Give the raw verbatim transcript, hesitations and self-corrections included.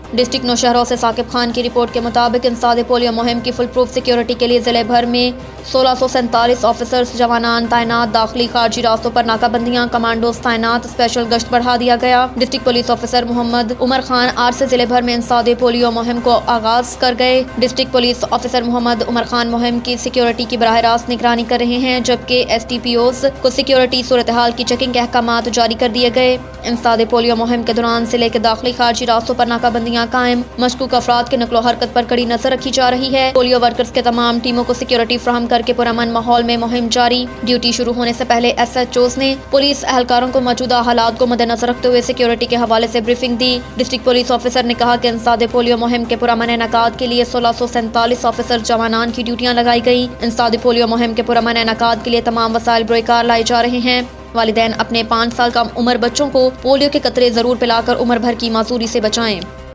District Nowshera से साकिब खान की report के मुताबिक इंसाद पोलियो मुहिम की फुल प्रूफ सिक्योरिटी के लिए जिले भर में सोलह सौ सैंतालीस ऑफिसर्स जवानान तैनात, दाखिली खारजी रास्तों पर नाकाबंदियां, कमांडोज तैनात, स्पेशल गश्त बढ़ा दिया गया। District police officer Mohammad Umar Khan आज से जिले भर में इंसाद पोलियो मुहिम को आगाज कर गए। District police officer Mohammad Umar Khan मुहिम की सिक्योरिटी की बराह रास्त निगरानी कर रहे हैं, जबकि एस टी पी ओज को सिक्योरिटी सूरत हाल की चेकिंग के अहकामात जारी कर दिए गए। इंसाद पोलियो मुहिम के दौरान जिले के दाखिली खारजी रास्तों पर नाकाबंदियां कायम, मशकूक अफराद के नकलो हरकत पर कड़ी नजर रखी जा रही है। पोलियो वर्कर्स के तमाम टीमों को सिक्योरिटी फ्राहम करके पुरअमन माहौल में मुहिम जारी। ड्यूटी शुरू होने से पहले एस एच ओज ने पुलिस एहलकारों को मौजूदा हालात को मद्देनजर रखते हुए सिक्योरिटी के हवाले से ब्रीफिंग दी। डिस्ट्रिक्ट पुलिस ऑफिसर ने कहा कि इंसाद पोलियो मुहिम के पुरअमन इनकाद के लिए सोलह सौ सैंतालीस ऑफिसर जवानान की ड्यूटियां लगाई गई। इंसाद पोलियो मुहिम के पुरअमन इनकाद के लिए तमाम वसाइल बरोकार लाए जा रहे हैं। वालिदैन अपने पाँच साल कम उम्र बच्चों को पोलियो के कतरे जरूर पिलाकर उम्र भर की मासूरी से बचाएं।